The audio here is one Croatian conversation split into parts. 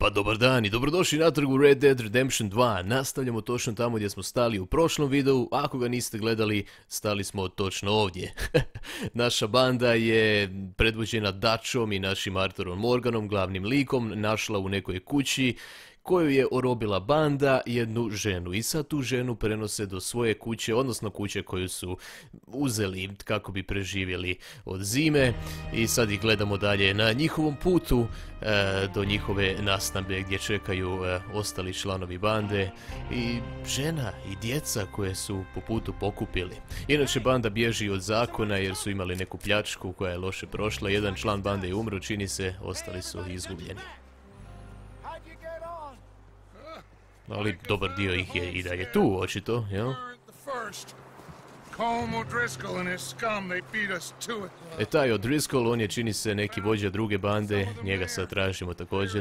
Pa dobar dan i dobrodošli natrag u Red Dead Redemption 2. Nastavljamo točno tamo gdje smo stali u prošlom videu. Ako ga niste gledali, stali smo točno ovdje. Naša banda je predvođena Dutchom i našim Arthurom Morganom, glavnim likom, našla u nekoj kući koju je orobila banda jednu ženu i sad tu ženu prenose do svoje kuće, odnosno kuće koju su uzeli kako bi preživjeli od zime i sad ih gledamo dalje na njihovom putu do njihove nastambe gdje čekaju ostali članovi bande i žena i djeca koje su po putu pokupili. Inače banda bježi od zakona jer su imali neku pljačku koja je loše prošla, jedan član bande je umro, čini se, ostali su izgubljeni. Ali dobar dio ih je i dalje tu, očito, jel? E taj O'Driscoll, on je čini se neki vođa druge bande, njega sad tražimo također.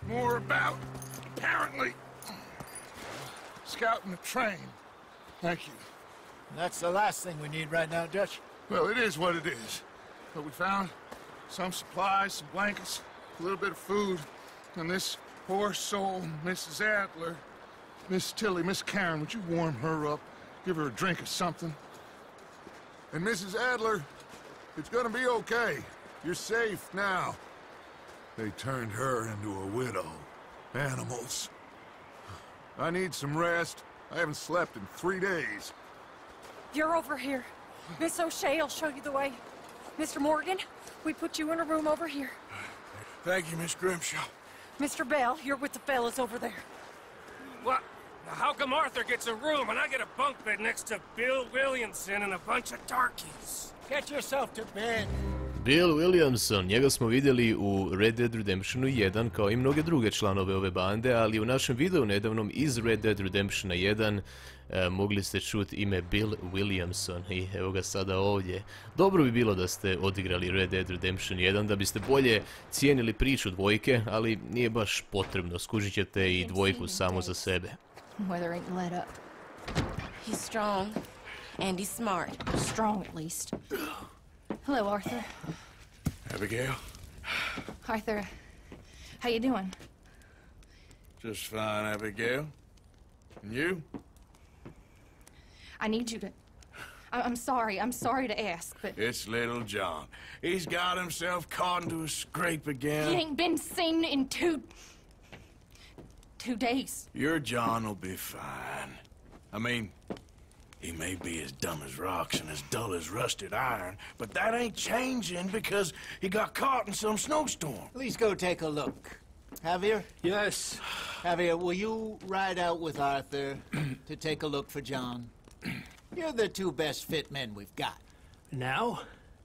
Scouting the train. Thank you. That's the last thing we need right now, Dutch. Well, it is what it is. But we found some supplies, some blankets, a little bit of food, and this poor soul, Mrs. Adler, Miss Tilly, Miss Karen, would you warm her up? Give her a drink or something? And Mrs. Adler, it's gonna be okay. You're safe now. They turned her into a widow. Animals. I need some rest. I haven't slept in 3 days. You're over here. Miss O'Shea will show you the way. Mr. Morgan, we put you in a room over here. Thank you, Miss Grimshaw. Mr. Bell, you're with the fellas over there. What? Now how come Arthur gets a room and I get a bunk bed next to Bill Williamson and a bunch of darkies? Get yourself to bed. Bill Williamson, njega smo vidjeli u Red Dead Redemptionu 1 kao i mnoge druge članove ove bande, ali u našem videu nedavnom iz Red Dead Redemptiona 1 mogli ste čuti ime Bill Williamson i evo ga sada ovdje. Dobro bi bilo da ste odigrali Red Dead Redemption 1 da biste bolje cijenili priču dvojke, ali nije baš potrebno, skužit ćete i dvojku samo za sebe. Weather ain't let up. He's strong, and he's smart. Strong, at least. Hello, Arthur. Abigail? Arthur, how you doing? Just fine, Abigail. And you? I need you to... I'm sorry to ask, but... It's little John. He's got himself caught into a scrape again. He ain't been seen in 2 days. Your John will be fine. I mean, he may be as dumb as rocks and as dull as rusted iron, but that ain't changing because he got caught in some snowstorm. Please go take a look. Javier? Yes. Javier, will you ride out with Arthur to take a look for John? You're the 2 best fit men we've got. Now?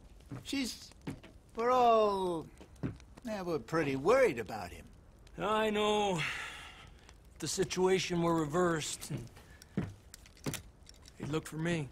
We're pretty worried about him. I know. The situation were reversed. He'd look for me.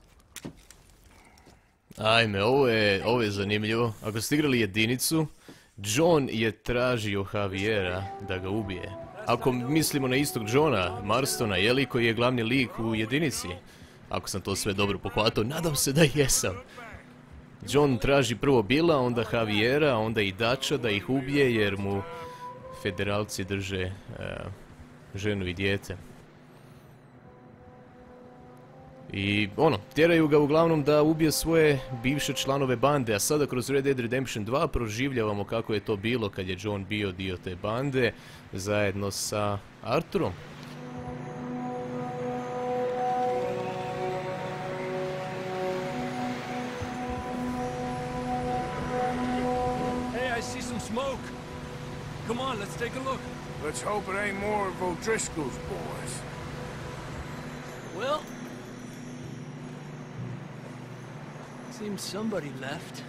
Ajme, ovo je zanimljivo. Ako ste igrali jedinicu, John je tražio Javiera da ga ubije. Ako mislimo na istog Johna, Marstona, jeli, koji je glavni lik u jedinici. Ako sam to sve dobro pohvatao, nadam se da jesam. John traži prvo Billa, onda Javiera, onda i Dutcha da ih ubije jer mu federalci drže ženu i dijete. I tjeraju ga uglavnom da ubije svoje bivše članove bande, a sada kroz Red Dead Redemption 2 proživljavamo kako je to bilo kad je John bio dio te bande zajedno sa Arthurom. Hey, I see some smoke. Come on, let's take a look. Let's hope it ain't more of O'Driscoll's boys. Well... seems somebody left.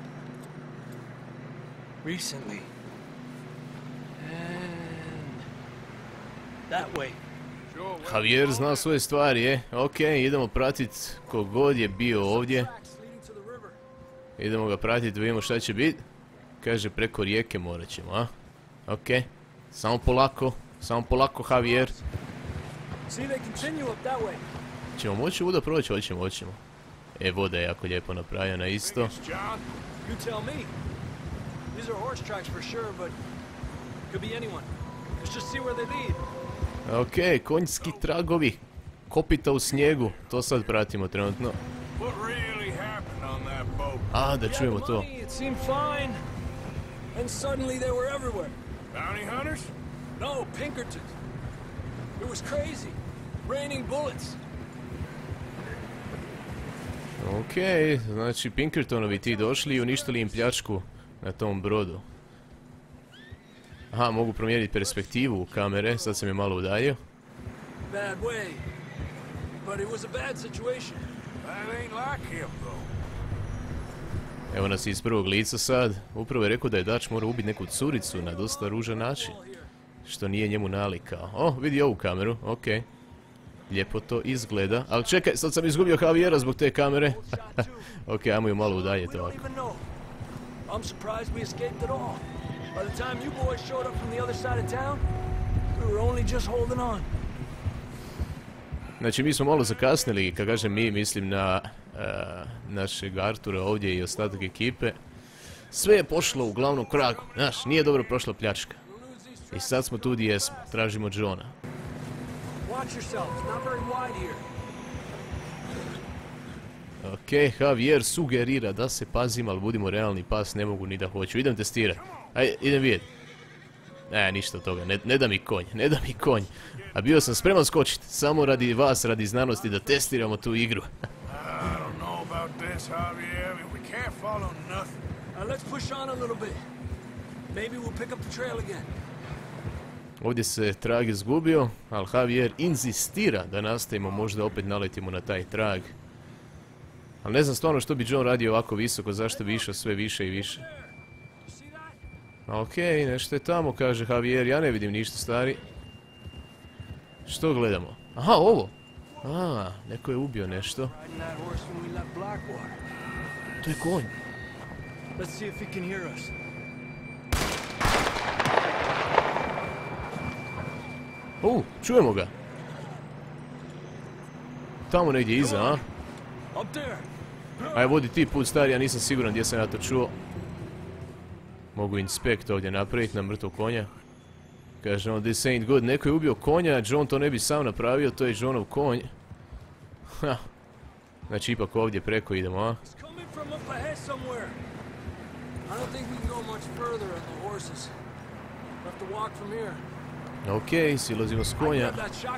Recently. And... that way. Javier zna svoje stvari, Ok, idemo pratit kogod je bio ovdje. Idemo ga pratit da vidimo šta će biti. Kaže preko rijeke morat ćemo, a? Ok, samo polako Javier. Ćemo moći ovuda proći, hoćemo. E, voda je jako lijepo napravljena isto. Let's just see where they lead. Ok, konjski tragovi. Kopita u snijegu. To sad pratimo trenutno. What really happened on that boat? A, da čujemo to. It seemed fine. And suddenly they were everywhere. Bounty hunters? No, Pinkertons. It was crazy. Raining bullets. Ok, znači Pinkertonovi ti došli i uništili im pljačku na tom brodu. Aha, mogu promijeniti perspektivu kamere, sad sam je malo udaljio. Bad way. But it was a bad situation. That ain't like him, though. Evo nas iz prvog lica sad. Upravo je rekao da je Dutch morao ubiti neku curicu na dosta ružan način. Što nije njemu nalikao. O, vidi ovu kameru, ok. Lijepo to izgleda. Ali čekaj, sad sam izgubio Javiera zbog te kamere. Ok, ajmo ju malo udaljiti ovako. I'm surprised we escaped at all. By the time you boys showed up from the other side of town, we were only just holding on. Znači mi smo malo zakasnili, kad kažem mi, mislim na našeg Artura ovdje i ostatak ekipe. Sve je pošlo u glavnom kragu, znaš, nije dobro prošla pljačka. I sad smo tu gdje jesmo, tražimo Johna. Watch yourselves, not very wide here. Ok, Javier sugerira da se pazim, ali budimo realni, pas ne mogu ni da hoću. Idem testirati. Ajde, idem vidjeti. Ništa od toga, ne da mi konj, ne da mi konj. A bio sam spreman skočiti, samo radi vas, radi znanosti, da testiramo tu igru. I don't know about this, Javier. We can't follow nothing. Let's push on a little bit. Maybe we'll pick up the trail again. Ovdje se trag izgubio, ali Javier inzistira da nastavimo, možda opet naletimo na taj trag. Ali ne znam stvarno što bi John radio ovako visoko, zašto bi išao sve više i više. Ok, nešto je tamo, kaže Javier, ja ne vidim ništa, stari. Što gledamo? Aha, ovo! Neko je ubio nešto. To je konj. Čujemo ga. Tamo negdje iza, a? Aj, vodi ti put, stari, ja nisam siguran gdje sam ja to čuo. Mogu inspekt ovdje napraviti na mrtvog konja. Kaže on, this ain't good. Neko je ubio konja, John to ne bi sam napravio, to je Johnov konj. Znači ipak ovdje preko idemo, a? Ok, silazimo s konja.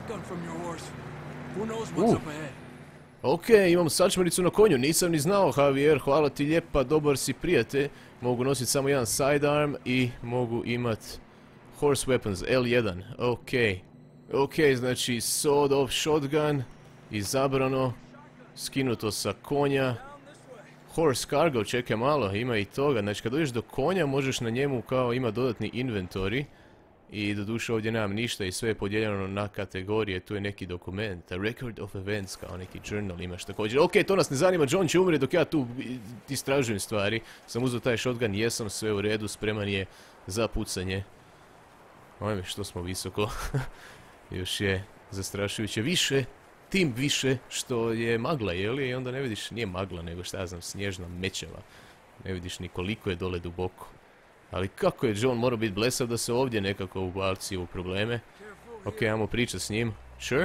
Ok, imam sačmaricu na konju, nisam ni znao, Javier, hvala ti lijepa, dobar si prijatelj. Mogu nositi samo jedan sidearm i mogu imat horse weapons, L1, ok. Ok, znači sawed off shotgun, izabrano, skinuto sa konja. Horse cargo, čekaj malo, ima i toga, znači kad dođeš do konja možeš na njemu kao ima dodatni inventory. I doduše ovdje nemam ništa i sve je podijeljeno na kategorije, tu je neki dokument, a record of events, kao neki journal imaš također. Ok, to nas ne zanima, John će umrijeti dok ja tu istražujem stvari. Sam uzeo taj shotgun, jesam, sve u redu, spreman je za pucanje. Ajme, što smo visoko. Još je zastrašujuće više, tim više što je magla, jeli? I onda ne vidiš, nije magla, nego šta ja znam, snježna mečeva. Ne vidiš ni koliko je dole duboko. Ali kako je John morao biti blesav da se ovdje nekako ubaci u probleme. Ok, ajmo pričati s njim. Sure?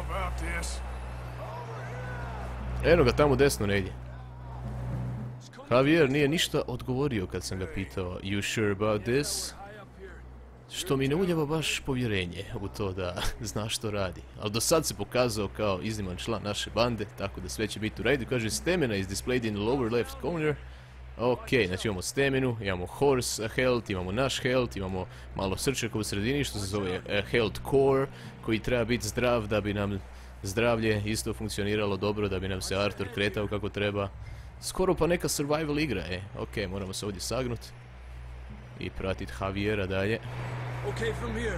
Eno ga tamo desno negdje. Javier nije ništa odgovorio kad sam ga pitao You sure about this? Što mi ne uljeva baš povjerenje u to da zna što radi. Ali do sad se pokazao kao izniman član naše bande, tako da sve će biti u redu. Kaže, stamina is displayed in the lower left corner. Ok, znači imamo staminu, imamo horse health, imamo naš health, imamo malo srčaka u sredini što se zove health core, koji treba biti zdrav da bi nam zdravlje isto funkcioniralo dobro, da bi nam se Arthur kretao kako treba. Skoro pa neka survival igra, Ok, moramo se ovdje sagnuti i pratiti Javiera dalje. Okay, from here.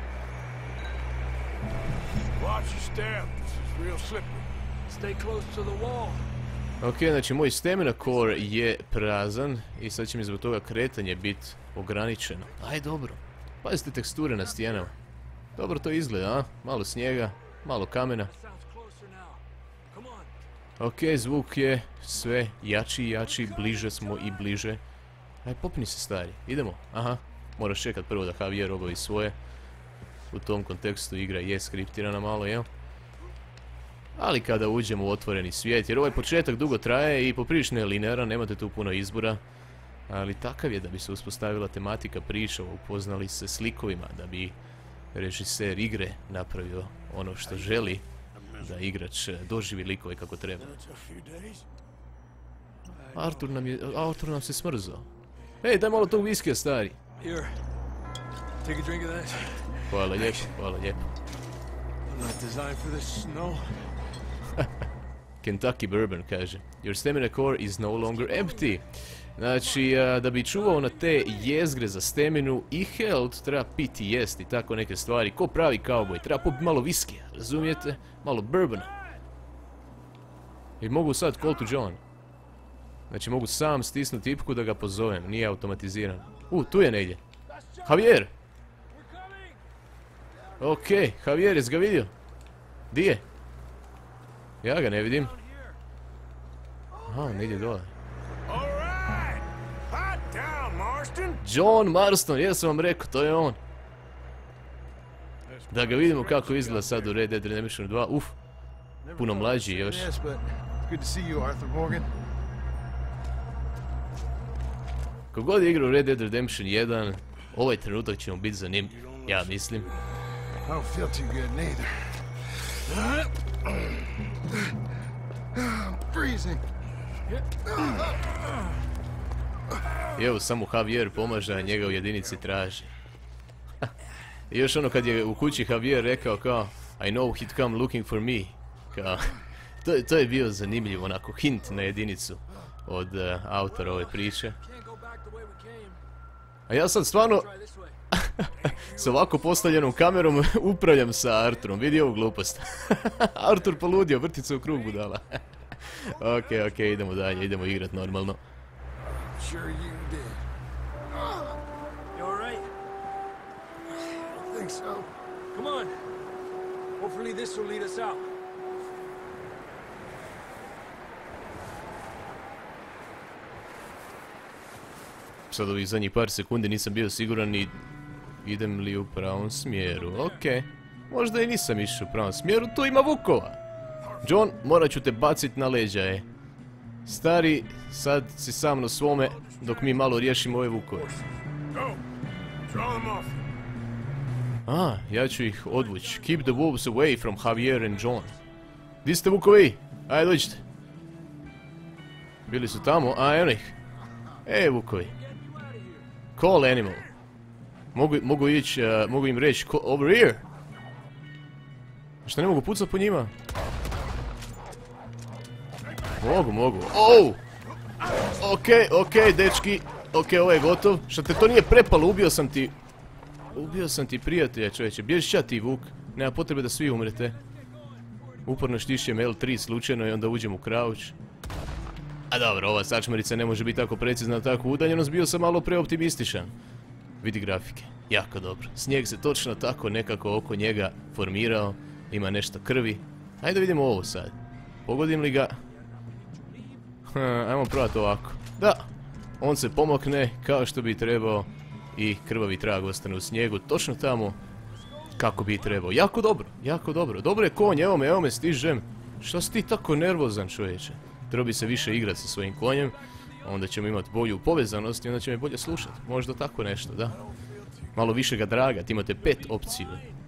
Watch your step, this is real slippery. Stay close to the wall. Ok, znači moj stamina core je prazan i sad će mi zbog toga kretanje biti ograničeno. Aj, dobro. Pazite teksture na stijenama. Dobro to izgleda, a? Malo snijega, malo kamena. Ok, zvuk je sve jači i jači, bliže smo i bliže. Aj, popni se, stari, idemo. Aha, moraš čekat prvo da Javier obavi svoje. U tom kontekstu igra je skriptirana malo, jel? Ali kada uđemo u otvoreni svijet, jer ovaj početak dugo traje i poprilično je linearan, nemate tu puno izbora. Ali takav je da bi se uspostavila tematika priča, upoznali se s likovima, da bi režiser igre napravio ono što želi, da igrač doživi likove kako treba. Artur nam se smrzao. Ej, daj malo tog viskija, stari. Hvala lijepo, hvala lijepo. Kentucky bourbon, kaže. Your stamina core is no longer empty. Znači, da bi čuvao na te jezgre za staminu i health, treba piti i jesti, tako neke stvari. Ko pravi kauboj, treba popiti malo viskija, razumijete? Malo bourbona. I mogu sad call to John. Znači, mogu sam stisnuti tipku da ga pozovem, nije automatiziran. Tu je negdje. Javier! Okej, Javier, jes ga vidio? Di je? Ja ga ne vidim. Aha, negdje dole. John Marston, jesam vam rekao, to je on. Da ga vidimo kako izgleda sad u Red Dead Redemption 2. Puno mlađi još. Kogod je igrao Red Dead Redemption 1, ovaj trenutak će mu biti zanimljiv, ja mislim. I evo samo Javier pomaže, a njega u jedinici traži. I još ono kad je u kući Javier rekao kao I know he'd come looking for me. Kao, to je bio zanimljiv onako hint na jedinicu od autora ove priče. A ja sad stvarno s ovako postavljenom kamerom upravljam sa Arturom, vidi ovu glupost. Artur poludio, vrti se u krug budala. Okej, idemo dalje, idemo igrat normalno. Sad ovih zadnjih par sekundi nisam bio siguran i idem li u pravom smjeru. Okej, možda i nisam išao u pravom smjeru, tu ima vukova. John, morat ću te bacit na leđa, Stari, sad si sam na svome dok mi malo riješimo ove vukove. Ja ću ih odvući. Keep the wolves away from Javier and John. Di ste vukovi? Ajde, dođite. Bili su tamo, evo ih. Vukovi. Call animal. Mogu im reći over here. Šta ne mogu pucat po njima? Mogu. Okej, dečki. Okej, ovo je gotov. Šta te to nije prepalo, ubio sam ti prijatelja, čovječe. Bježi ja ti, Vuk. Nema potrebe da svi umrete. Uporno štišćem L3 slučajno i onda uđem u crouch. A dobro, ova sačmarica ne može biti tako precizna na takvu udaljenost, bio sam malo preoptimističan. Vidi grafike, jako dobro. Snijeg se točno tako nekako oko njega formirao, ima nešto krvi. Ajde vidimo ovo sad. Pogodim li ga? Ajmo probati ovako. Da, on se pomakne kao što bi trebao i krvavi trag ostane u snijegu, točno tamo kako bi trebao. Jako dobro. Dobro je konj, evo me, stižem. Šta si ti tako nervozan, čovječe? Treba bi se više igrati sa svojim konjem, onda ćemo imati bolju povezanost i onda će me bolje slušati. Možda tako nešto, da. Malo više ga draga, imate 5 opcije.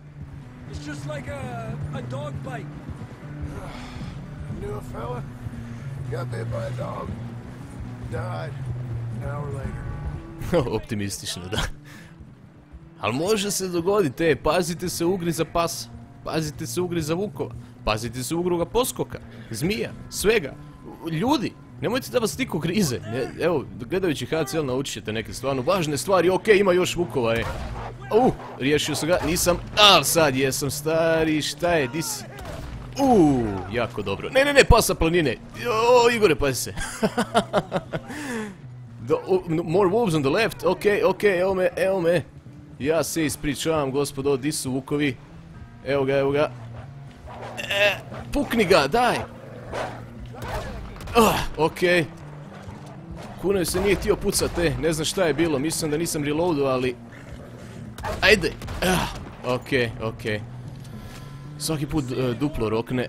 Optimistično, da. Ali može se dogoditi, pazite se ugriza pasa, pazite se ugriza vukova, pazite se ugruga poskoka, zmija, svega. Ljudi, nemojte da vas niko grize. Evo, gledajući HCL naučit ćete neke stvarno važne stvari. Okej, ima još vukova, riješio sam ga, nisam. Sad jesam, stari, šta je, di si? Jako dobro. Ne, pasa planine. Igore, pazi se. More wolves on the left. Okej, evo me. Ja se ispričavam, gospodo, di su vukovi? Evo ga. Pukni ga, daj. Okej. Kunovi se nije htio pucat, ne znam šta je bilo, mislim da nisam reloadao, ali... Ajde. Okej. Svaki put duplo rokne.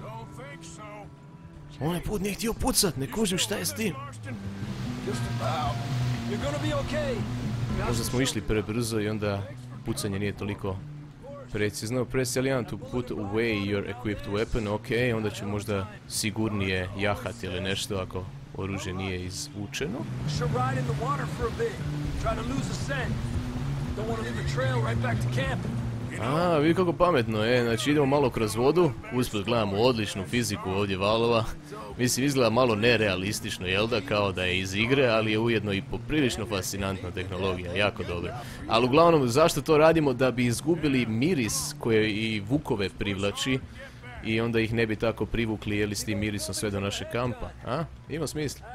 Onaj put nije htio pucat, ne kužim šta je s tim. Možda smo išli prebrzo i onda pucanje nije toliko precizno. Press L1 to put away your equipped weapon, ok, onda će možda sigurnije jahati ili nešto ako oružje nije izvučeno. A, vidi kako pametno, znači idemo malo kroz vodu, usput gledamo odličnu fiziku ovdje valova. Mislim, izgleda malo nerealistično, jel da, kao da je iz igre, ali je ujedno i poprilično fascinantna tehnologija, jako dobra. Ali uglavnom, zašto to radimo? Da bi izgubili miris koje i vukove privlači i onda ih ne bi tako privukli jeli s tim mirisom sve do našeg kampa, a? Ima smisla.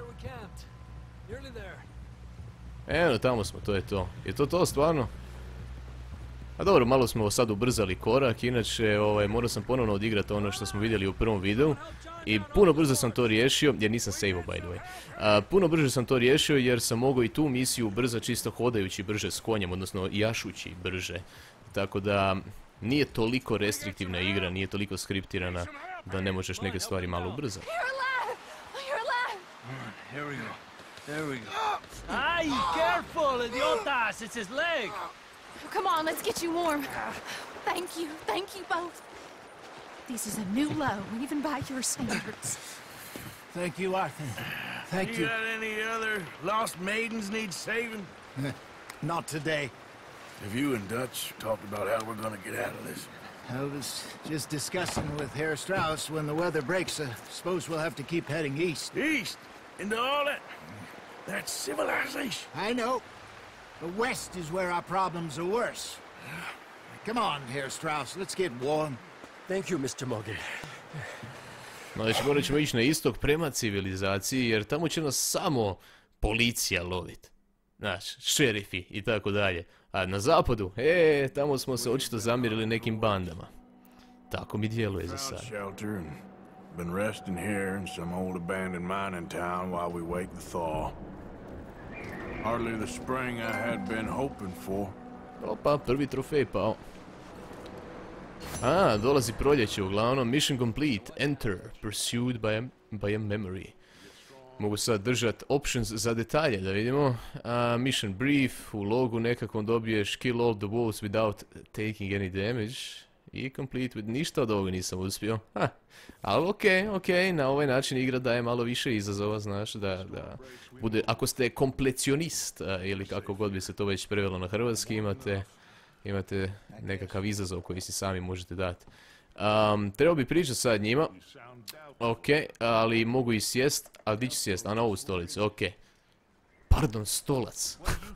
Evo, tamo smo, to je to. Je to stvarno? A dobro, malo smo sad ubrzali korak, inače morao sam ponovno odigrati ono što smo vidjeli u prvom videu i puno brzo sam to riješio, jer nisam save-o by the way. Puno brže sam to riješio jer sam mogao i tu misiju ubrzati čisto hodajući brže s konjem, odnosno jašući brže. Tako da nije toliko restriktivna igra, nije toliko skriptirana da ne možeš neke stvari malo ubrzati. There we go. Ay, careful, idiotas, it's his leg. Come on, let's get you warm. Thank you both. This is a new low, even by your standards. Thank you, Arthur. Thank you. You got any other lost maidens need saving? Not today. Have you and Dutch talked about how we're gonna get out of this? I was just discussing with Herr Strauss when the weather breaks. I suppose we'll have to keep heading east. East? Into all that... That's civilization. I know. The west is where our problems are worse. Come on, Herr Strauss, let's get warm. Thank you, Mr. Morgan. Znači, morat ćemo ići na istok prema civilizaciji, jer tamo će nas samo policija lovit. Znači, šerifi i tako dalje. A na zapadu, tamo smo se očito zamirili nekim bandama. Tako mi djeluje za sad. Been resting here in some old abandoned mining town while we wait the thaw. Hardly the spring I had been hoping for. Opa, prvi trofej pao. A, dolazi proljeće uglavnom. Mission complete. Enter. Pursued by a memory. Mogu sad držati options za detalje da vidimo. Mission brief. U logu nekakvom dobiješ kill all the wolves without taking any damage. I complete with ništa od ovoga nisam uspio. Ali okej, na ovaj način igra daje malo više izazova, znaš, da bude, ako ste komplecionist, ili kako god bi se to već prevelo na hrvatski, imate nekakav izazov koji si sami možete dati. Trebao bi pričati sad njima, ali mogu i sjest, ali di ću sjest, na ovu stolicu, Pardon, stolac.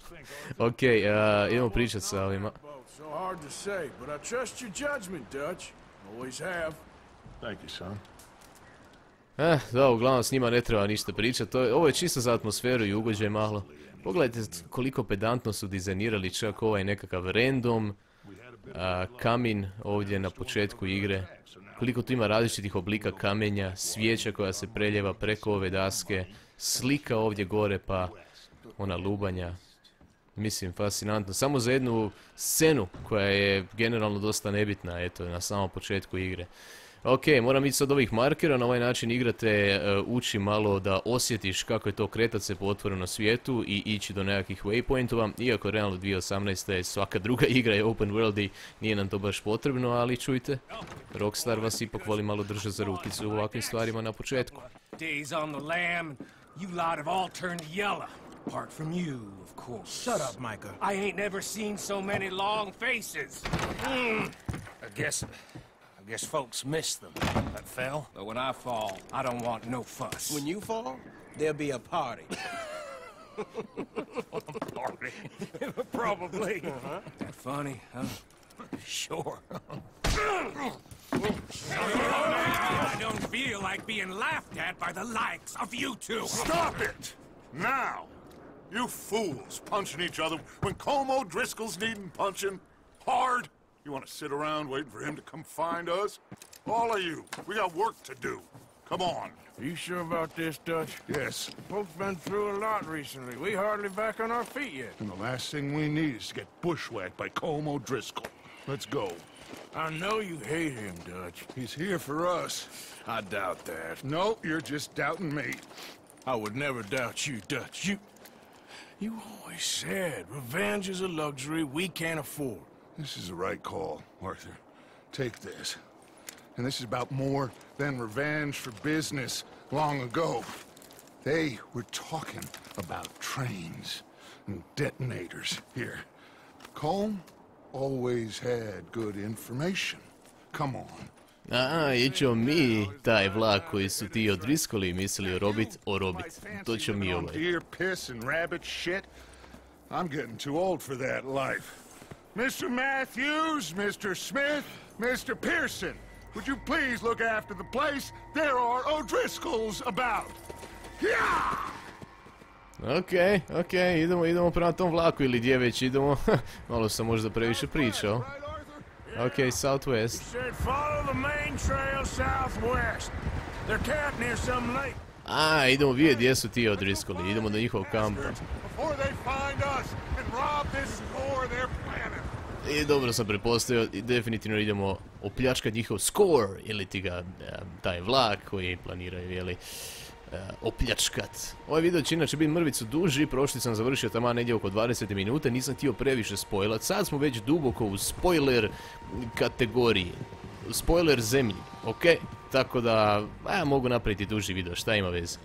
Idemo pričati sa ovima. Hard to say, but I trust your judgment, Dutch. Always have. Thank you, son. Da, uglavnom s njima ne treba ništa pričati. Ovo je čisto za atmosferu i ugođaj malo. Pogledajte koliko pedantno su dizajnirali čak ovaj nekakav random kamin ovdje na početku igre. Koliko tu ima različitih oblika kamenja, svijeća koja se preljeva preko ove daske, slika ovdje gore pa ona lubanja. Mislim, fascinantno. Samo za jednu scenu koja je generalno dosta nebitna, eto, na samom početku igre. Moram ići sad ovih markera, na ovaj način igrate uči malo da osjetiš kako je to kretat se po otvorenom svijetu i ići do nekakvih waypointova, iako realno 2018. svaka druga igra je open world i nije nam to baš potrebno, ali čujte, Rockstar vas ipak voli malo držati za rukicu u ovakvim stvarima na početku. Apart from you, of course. Shut up, Micah. I ain't never seen so many long faces. I guess folks miss them. That fell. But when I fall, I don't want no fuss. When you fall, there'll be a party. Party? Probably. That funny, huh? Sure. I don't feel like being laughed at by the likes of you two. Stop it! Now! You fools punching each other when Colm O'Driscoll's needing punching. Hard? You want to sit around waiting for him to come find us? All of you, we got work to do. Come on. Are you sure about this, Dutch? Yes. Folks been through a lot recently. We hardly back on our feet yet. And the last thing we need is to get bushwhacked by Colm O'Driscoll. Let's go. I know you hate him, Dutch. He's here for us. I doubt that. No, you're just doubting me. I would never doubt you, Dutch. You always said revenge is a luxury we can't afford. This is the right call, Arthur. Take this. And this is about more than revenge for business long ago. They were talking about trains and detonators here. Colm always had good information. Come on. I ćemo mi taj vlak koji su ti odriskoli mislili orobit. To ćemo mi ovaj. I'm getting too old for that life. Mr. Matthews, Mr. Smith, Mr. Pearson, would you please look after the place? There are O'Driscolls about. Yeah! Okej, idemo prema tom vlaku ili gdje već idemo. Malo sam možda previše pričao. Okej, Southwest. A, idemo vidjeti gdje su ti O'Driscolli, idemo do njihov kampa. I dobro sam prepostavio, definitivno idemo opljačkati njihov score, ili ti ga, taj vlak koji planiraju, jeli, opljačkat. Ovaj video će inače biti mrvicu duži, prošli sam završio tamo negdje oko 20 minuta, nisam htio previše spojlat, sad smo već duboko u spoiler kategoriji, spoiler zemlji, ok? Tako da, mogu napraviti duži video, šta ima veze.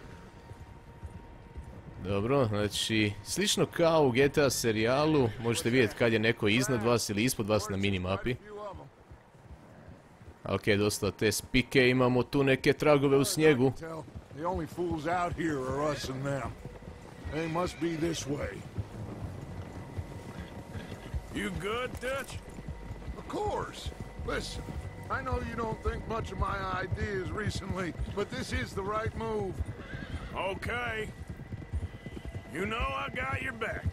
Dobro, znači, slično kao u GTA serijalu, možete vidjeti kad je neko iznad vas ili ispod vas na minimapi. Ok, dosta te spike, imamo tu neke tragove u snijegu. The only fools out here are us and them. They must be this way. You good, Dutch? Of course. Listen, I know you don't think much of my ideas recently, but this is the right move. Okay. You know I got your back.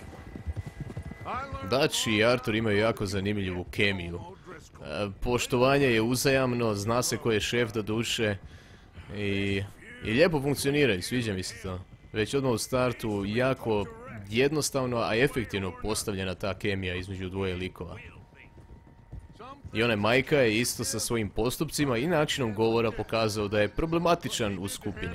Dutch i Arthur imaju jako zanimljivu kemiju. Poštovanje je uzajamno, zna se ko je šef do duše i lijepo funkcioniraju, sviđa mi se to. Već odmah u startu jako jednostavno, a efektivno postavljena ta kemija između dvoje likova. I onaj Majka je isto sa svojim postupcima i načinom govora pokazao da je problematičan u skupini.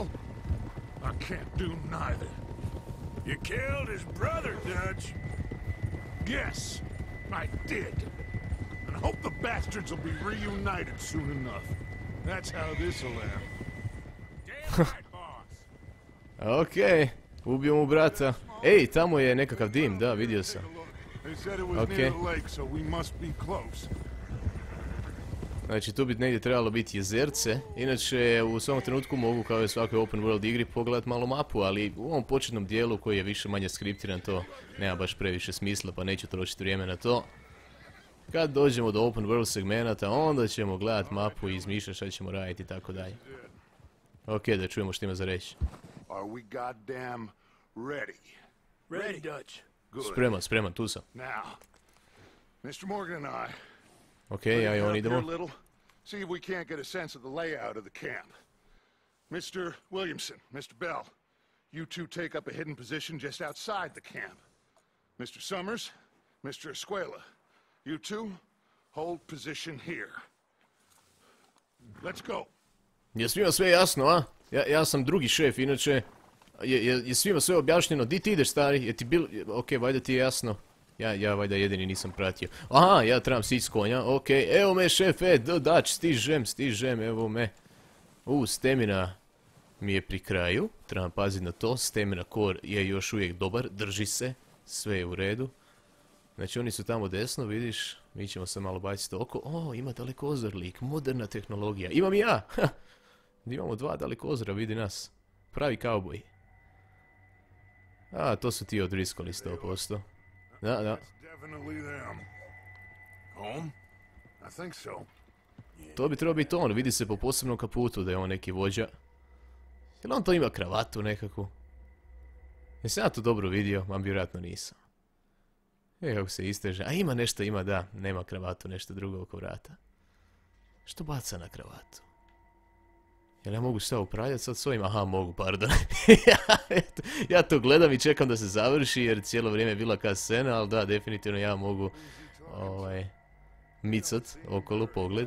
You killed his brother, Dutch. Yes, I did. And I hope the bastards will be reunited soon enough. That's how this'll end. Damn right, boss. Okej, ubio mu brata. Ej, tamo je nekakav dim, da, vidio sam. Okej. Znači, tu bi negdje trebalo biti jezerce. Inače, u svom trenutku mogu, kao i u svakoj open world igri, pogledati malo mapu, ali u ovom početnom dijelu koji je više manje skriptiran, to nema baš previše smisla, pa neću trošiti vrijeme na to. Kad dođemo do open world segmenata, onda ćemo gledati mapu i izmišljati šta ćemo raditi i tako dalje. Ok, da čujemo što ima za reći. Spreman, tu sam. Mr. Morgan and I. Okay, ja i on idemo. See if we can't get a sense of the layout of the camp. Mr. Williamson, Mr. Bell, you two take up a hidden position just outside the camp. Mr. Summers, Mr. Escuela, you two hold position here. Let's go. Je svima sve jasno, a? Ja sam drugi šef, inače. Je svima sve objašnjeno. Di ti ideš, stari? Je ti bilo... Ok, valjda ti je jasno. Ja valjda jedini nisam pratio. Aha, ja trebam sići s konja, okej. Evo me, šefe, Dutch, stižem, evo me. Stamina mi je pri kraju. Trebam paziti na to. Stamina core je još uvijek dobar, drži se. Sve je u redu. Znači, oni su tamo desno, vidiš. Mi ćemo se malo baciti oko. Ima dalekozor lik, moderna tehnologija. Imam i ja! Imamo 2 dalekozora, vidi nas. Pravi kauboj. To su ti O'Driscolli 100%. Da. To bi trebao biti on, vidi se po posebnom kaputu da je on neki vođa. Jel on to ima kravatu nekakvu? Jesam ja to dobro vidio? Man vjerojatno nisam. Kako se isteže. A ima nešto, da. Nema kravatu, nešto drugo oko vrata. Što baca na kravatu? Jel ja mogu šta upravljati sad s ovim? Aha, mogu, pardon. Ja to gledam i čekam da se završi jer cijelo vrijeme je bila ka scena, ali da, definitivno ja mogu micat okolo pogled.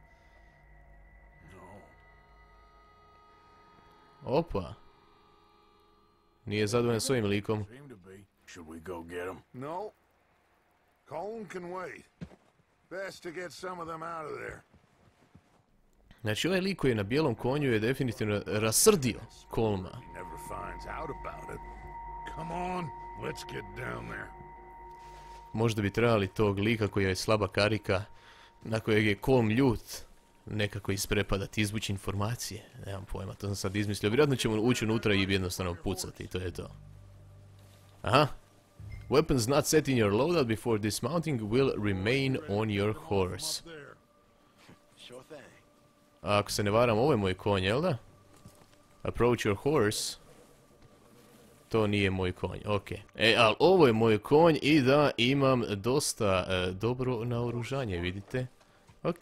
Opa. Nije zadovoljan s ovim likom. Should we go get him? No. Colm can wait. Best to get some of them out of there. Znači ovaj lik koji je na bijelom konju je definitivno rasrdio Colma. He never finds out about it. Come on, let's get down there. Možda bi trebali tog lika koji je slaba karika, na kojeg je Colm ljut, nekako isprepadati, izvući informacije. Nemam pojma, to sam sad izmislio. Vjerojatno ćemo ući unutra i jednostavno pucati, to je to. Aha. Weapons not set in your loadout before dismounting will remain on your horse. A ako se ne varam, ovo je moj konj, jel da? Approach your horse. To nije moj konj, ok. Ali ovo je moj konj i da, imam dosta dobro naoružanje, vidite. Ok.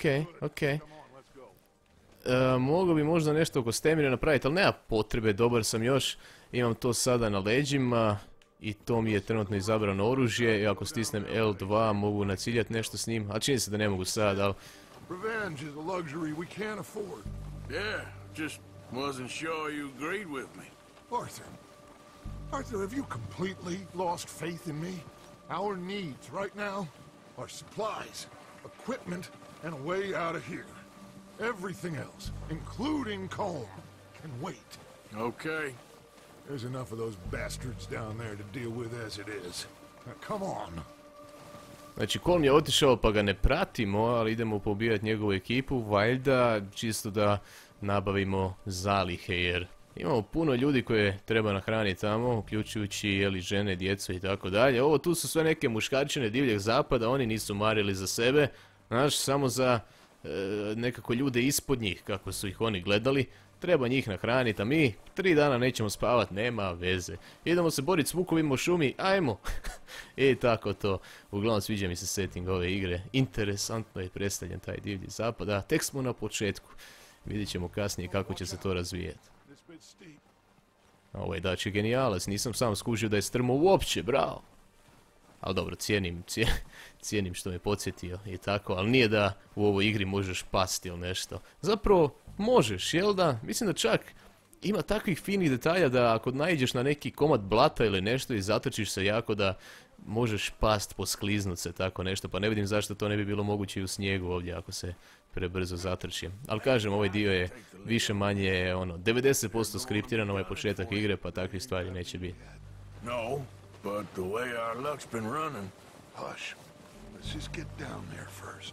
Mogu bi možda nešto oko stemire napraviti, ali nema potrebe, dobar sam još. Imam to sada na leđima i to mi je trenutno izabrano oružje. I ako stisnem L2 mogu naciljati nešto s njim, ali čini se da ne mogu sad, ali... Revenge is a luxury we can't afford. Yeah, just wasn't sure you agreed with me. Arthur, have you completely lost faith in me? Our needs right now are supplies, equipment, and a way out of here. Everything else, including Colm, can wait. Okay. There's enough of those bastards down there to deal with as it is. Now, come on. Znači, Colm je otišao pa ga ne pratimo, ali idemo poubijati njegovu ekipu, valjda, čisto da nabavimo zalihe, jer imamo puno ljudi koje treba nahraniti tamo, uključujući jeli, žene, djecu i tako dalje. Ovo tu su sve neke muškarčine divljeg zapada, oni nisu marili za sebe, znaš, samo za nekako ljude ispod njih, kako su ih oni gledali. Treba njih nahraniti, a mi 3 dana nećemo spavat, nema veze. Idemo se boriti s vukovima u šumi, ajmo! I tako to. Uglavnom sviđa mi se setting ove igre. Interesantno je predstavljen taj divlji zapad, a tek smo na početku. Vidjet ćemo kasnije kako će se to razvijeti. Ovo je dači genijalac, nisam sam skužio da je strmo uopće, bravo! Ali dobro, cijenim što me podsjetio i tako, ali nije da u ovoj igri možeš pasti ili nešto. Zapravo, možeš, jel da? Mislim da čak ima takvih finih detalja da ako naiđeš na neki komad blata ili nešto i zatrčiš se jako da možeš past, poskliznuti se, tako nešto, pa ne vidim zašto to ne bi bilo moguće i u snijegu ovdje ako se prebrzo zatrčim. Ali kažem, ovaj dio je više manje 90% skriptiran, ovaj početak igre, pa takvih stvari neće biti. No, but the way our luck's been running. Hush. Let's just get down there first.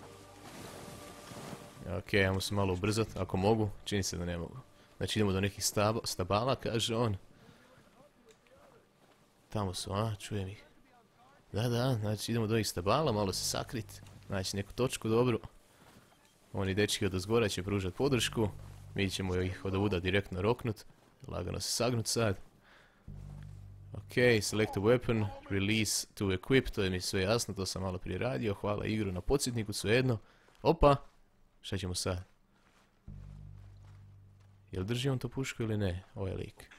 Ok, ajmo se malo ubrzat, ako mogu, čini se da ne mogu. Znači idemo do nekih stabala, kaže on. Tamo su, čujem ih. Da, znači idemo do ovih stabala, malo se sakrit. Znači neku točku dobru. Oni dečki od ozgora će pružati podršku. Mi ćemo ih od ovuda direktno roknut. Lagano se sagnut sad. Ok, select a weapon, release to equip, to je mi sve jasno, to sam malo prije radio. Hvala igru na podsjetniku, svejedno. Opa! Šta ćemo sad? Jel drži on to pušku ili ne? Ovaj lik.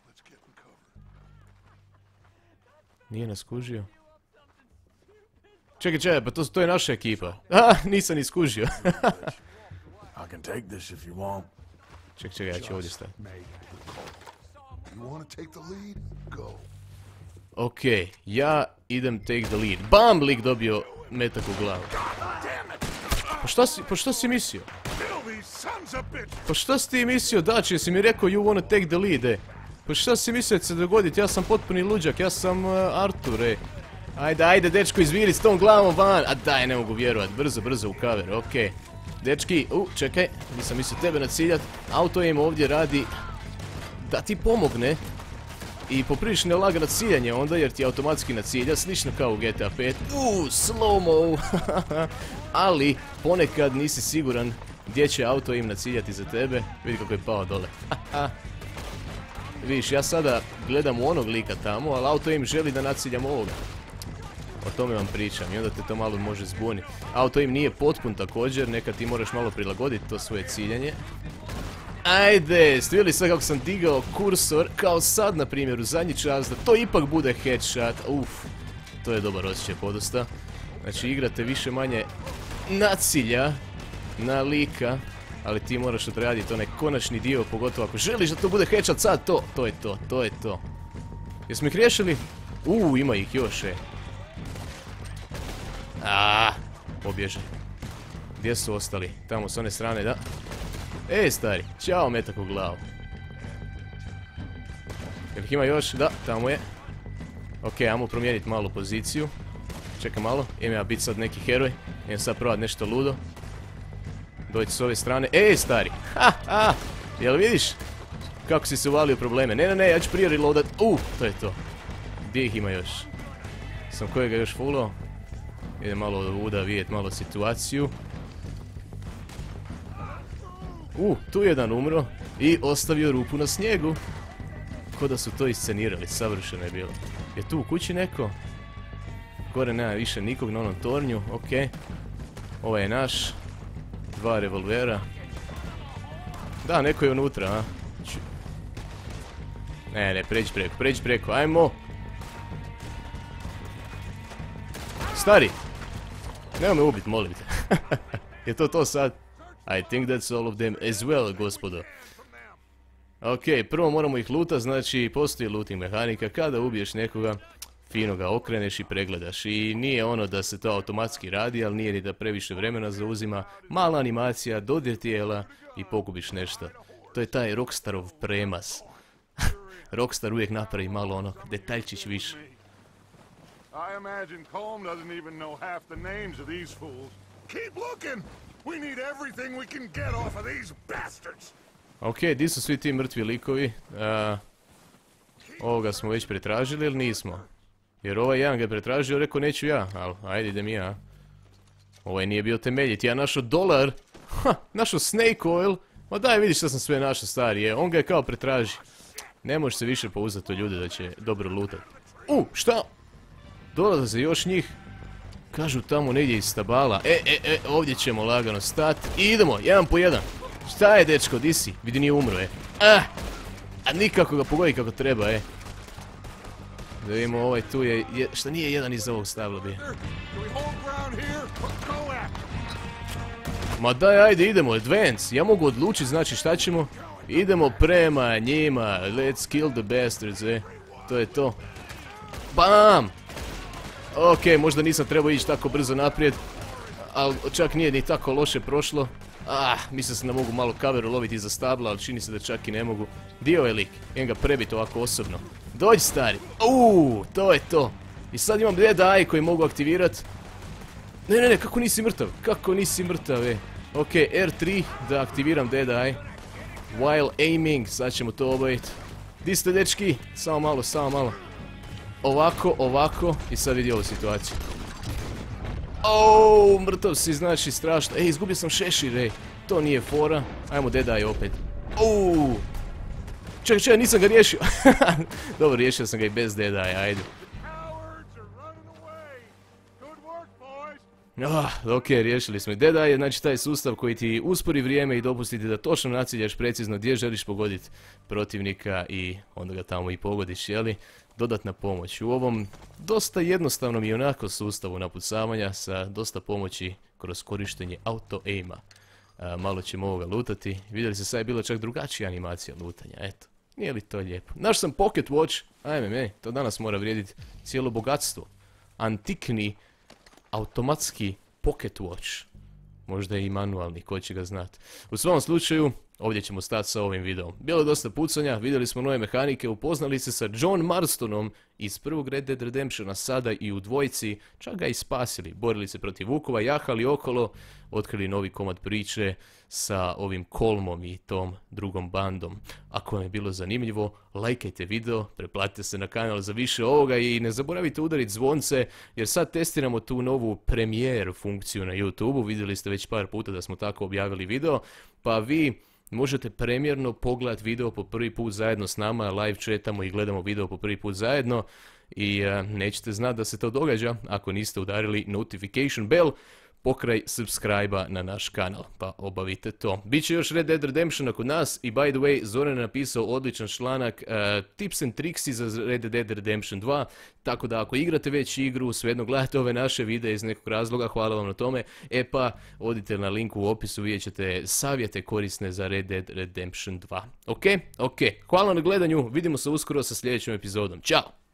Nije nas skužio. Čekaj, pa to je naša ekipa. Nisam ni skužio. Čekaj, ja ću ovdje stati. Ok, ja idem take the lead. Bam, lik dobio metak u glavu. Pa šta si mislio? Pa šta si ti mislio, Dači, jesi mi rekao you wanna take the lead, Pa šta si mislio da će se dogoditi, ja sam potpuni luđak, ja sam Artur, Ajde, dečko, izviri s tom glavom van. A daj, ne mogu vjerovat, brzo u kaver, okej. Dečki, čekaj, nisam mislio tebe naciljat. Auto im ovdje radi da ti pomogne. I poprilično je lagano ciljanje onda jer ti automatski nacilja, slično kao u GTA 5. Slow-mo! Ali ponekad nisi siguran gdje će auto im naciljati za tebe. Vidi kako je pao dole. Vidiš, ja sada gledam u onog lika tamo, ali auto im želi da naciljam ovoga. O tome vam pričam i onda te to malo može zbuniti. Auto im nije potpun također, nekad ti moraš malo prilagoditi to svoje ciljanje. Ajde, ste vidjeli sve kako sam digao kursor, kao sad na primjer u zadnji čas, da to ipak bude headshot. To je dobar osjećaj podosta. Znači igrate više manje nacilja na lika, ali ti moraš odraditi onaj konačni dio, pogotovo ako želiš da to bude headshot sad, to je to. Jesmo ih riješili? Ima ih još, pobježe. Gdje su ostali? Tamo s one strane, da. Stari, ćao metak u glavu. Jel ih ima još? Da, tamo je. Ok, ajmo promijeniti malo poziciju. Čekaj malo, imam ja biti sad neki heroj. Imam sad provat nešto ludo. Dođi s ove strane. Stari! Jel vidiš? Kako si se uvalio probleme? Ne, ja ću prije reloadat. To je to. Gdje ih ima još? Sam kojega još fullao? Idem malo od ovuda vidjeti malo situaciju. Tu je jedan umro i ostavio rupu na snijegu. Ko da su to iscenirali, savršeno je bilo. Je tu u kući neko? Gore nema više nikog na onom tornju, ok. Ovaj je naš. 2 revolvera. Da, neko je unutra, a? Ne, pređi preko, ajmo! Stari! Nemo me ubit, molim te. Je to sad? I think that's all of them as well, gospodo. Ok, prvo moramo ih lutat, znači postoji looting mehanika. Kada ubiješ nekoga, fino ga okreneš i pregledaš. I nije ono da se to automatski radi, ali nije ni da previše vremena zauzima. Mala animacija, dodir tijela i pogubiš nešto. To je taj Rockstarov premas. Rockstar uvijek napravi malo ono, detaljčić više. I imagine Colm doesn't even know half the names of these fools. Keep looking! We need everything we can get off of these bastards! Ok, di su svi ti mrtvi likovi? Ovoga smo već pretražili ili nismo? Jer ovaj jedan ga je pretražio, rekao neću ja, ali ajde idem ja. Ovaj nije bio temeljit, ja našao $1. Našao snake oil. Ma daj vidiš što sam sve našao, stari, on ga je kao pretraži. Ne može se više pouzdati u ljude da će dobro lutat. Šta? Dolaze se još njih. Kažu tamo negdje iz stabala. Ovdje ćemo lagano stati. I idemo, jedan po jedan. Šta je, dečko, di si? Vidi, nije umro, A nikako ga pogodi kako treba, Da vidimo, ovaj tu je... Šta nije jedan iz ovog stabla bio? Ma daj, ajde, idemo, advance. Ja mogu odlučiti, znači šta ćemo? Idemo prema njima. Let's kill the bastards, To je to. BAM! Ok, možda nisam trebao ići tako brzo naprijed. Ali čak nije ni tako loše prošlo. Mislim se da mogu malo kaveru loviti iza stabla, ali čini se da čak i ne mogu. Dio je lik, idem ga prebiti ovako osobno. Dođi, stari. To je to. I sad imam Dead Eye koji mogu aktivirat. Ne, kako nisi mrtav? Kako nisi mrtav, Ok, R3 da aktiviram Dead Eye. While aiming, sad ćemo to obaviti. Di ste, dečki? Samo malo. Ovako, i sad vidi ovu situaciju. Mrtav si, znači strašno. Izgubio sam šešir, to nije fora. Ajmo Dead Eye opet. Čekaj, nisam ga riješio. Dobro, riješio sam ga i bez Dead Eye, ajde. Ok, riješili smo. Dead Eye je znači taj sustav koji ti uspori vrijeme i dopusti ti da točno naciljaš precizno gdje želiš pogoditi protivnika i onda ga tamo i pogodiš, jeli? Dodatna pomoć u ovom dosta jednostavnom i onako sustavu napucavanja sa dosta pomoći kroz korištenje auto-aima. Malo ćemo ovoga lutati. Vidjeli ste, sad je bila čak drugačija animacija lutanja, eto. Nije li to lijepo? Naš sam Pocket Watch, ajme, to danas mora vrijediti cijelo bogatstvo. Antikni, automatski Pocket Watch. Možda i manualni, ko će ga znat. U svom slučaju, ovdje ćemo stati sa ovim videom. Bilo je dosta pucanja, vidjeli smo nove mehanike, upoznali se sa John Marstonom iz prvog Red Dead Redemptiona, sada i u dvojici, čak ga i spasili. Borili se protiv vukova, jahali okolo, otkrili novi komad priče sa ovim Colmom i tom drugom bandom. Ako vam je bilo zanimljivo, lajkajte video, preplatite se na kanal za više ovoga i ne zaboravite udariti zvonce, jer sad testiramo tu novu premijer funkciju na YouTube-u. Vidjeli ste već par puta da smo tako objavili video, pa vi možete premijerno pogledati video po prvi put zajedno s nama, live chatamo i gledamo video po prvi put zajedno i nećete znati da se to događa ako niste udarili notification bell. pokraj subscribe-a na naš kanal, pa obavite to. Biće još Red Dead Redemptiona kod nas i by the way, Zoran je napisao odličan članak tips and tricksi za Red Dead Redemption 2, tako da ako igrate već igru, svejedno gledate ove naše videe iz nekog razloga, hvala vam na tome, pa odite na linku u opisu, vidjet ćete savjete korisne za Red Dead Redemption 2. Ok, hvala na gledanju, vidimo se uskoro sa sljedećom epizodom, ćao!